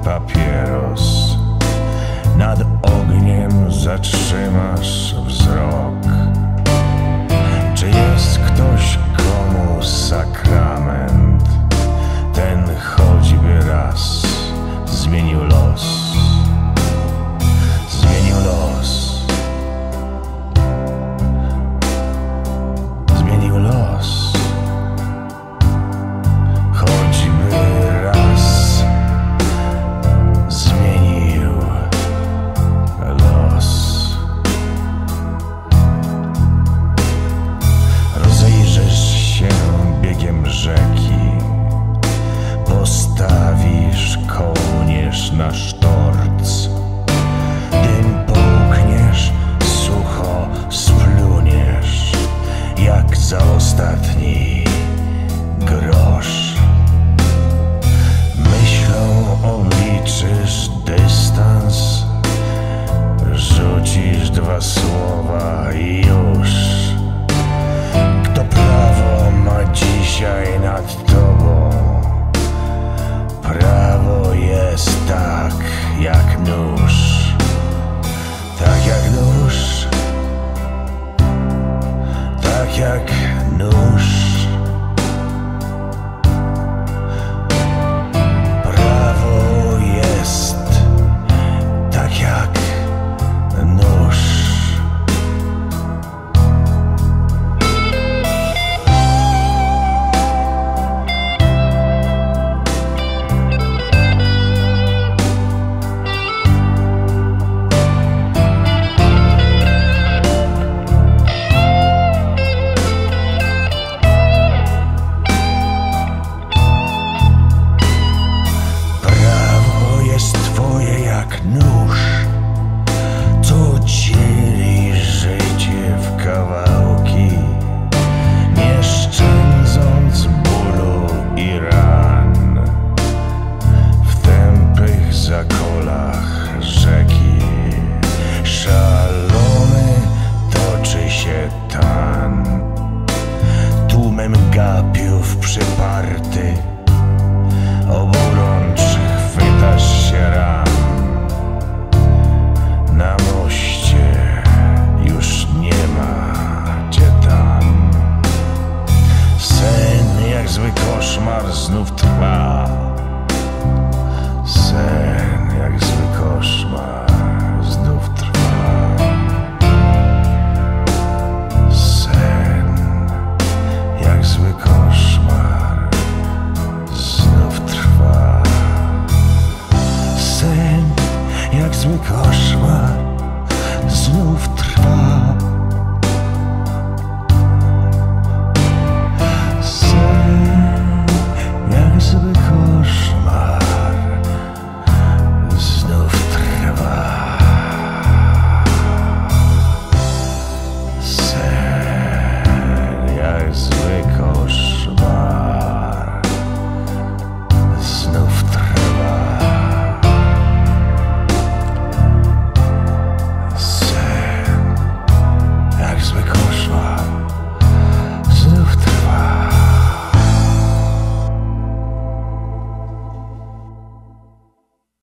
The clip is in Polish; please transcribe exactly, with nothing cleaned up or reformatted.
papieros. Nad ogniem zatrzymasz wzrok. Czy jest ktoś, komu sakrament ten choćby raz zmienił los? Zmienił los. Zmienił los. Choćby raz zmienił los. Rozejrzysz się biegiem rzeki, postawisz kołnierz na sztorc, dym połkniesz, sucho spluniesz, jak za ostatni grosz. Myślą obliczysz dystans, rzucisz dwa słowa i już. Kto prawo ma dzisiaj nad tobą? Prawo jest tak jak nóż. Tak jak nóż. Tak jak nóż. Prawo jest tak jak nóż. Nóż, co dzieli życie w kawałki, nie szczędząc bólu i ran. W tępych zakolach rzeki szalony toczy się tan. Tłumem gapiów przyparty, oburącz chwytasz się ran. Na moście już nie ma cię tam. Sen jak zły koszmar znów trwa.